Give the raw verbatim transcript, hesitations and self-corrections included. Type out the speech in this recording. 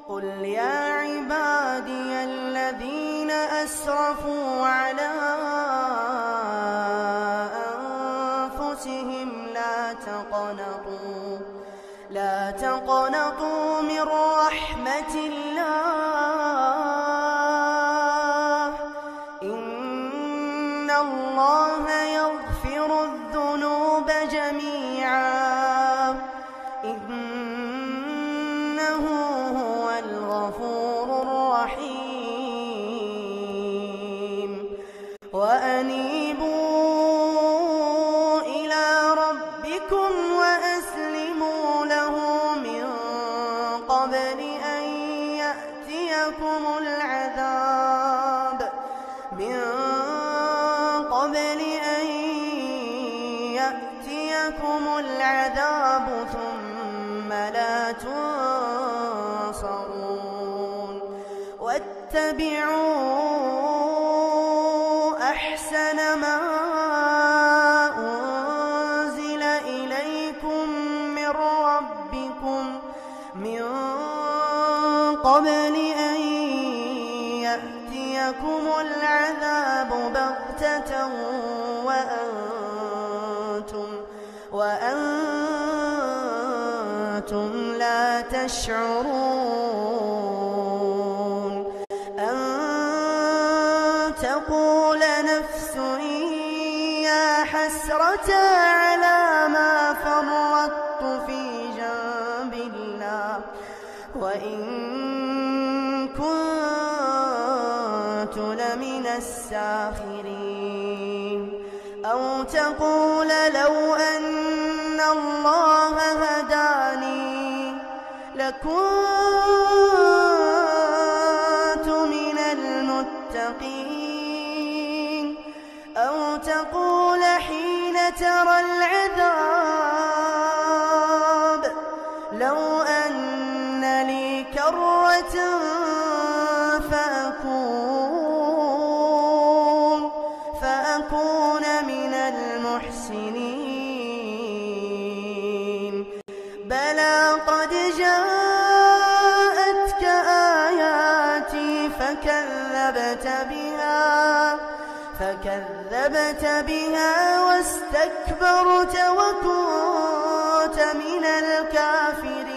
قل يا عبادي الذين أسرفوا على أنفسهم لا تقنطوا لا تقنطوا من رحمة الله إن الله يغفر الذنوب جميعا إنه هو الغفور الرحيم وأنيبوا إلى ربكم وأسلموا له من قبل أن يأتيكم العذاب من قبل أن يأتيكم العذاب ثم لا تنصرون واتبعوا أحسن ما أنزل إليكم من ربكم من قبل أن يأتيكم العذاب بغتة وأنتم وأنتم لا تشعرون أن تقول نفس يا حسرة على ما فرطت في جنب الله وإن كنت لمن الساخرين أو تقول لو أن الله هداني لكنت من المتقين أو تقول حين ترى العذاب لو أن لي كرة فأكون فأكون من المحسنين بلى قد جاءتك آياتي فكذبت بها فكذبت بها واستكبرت وكنت من الكافرين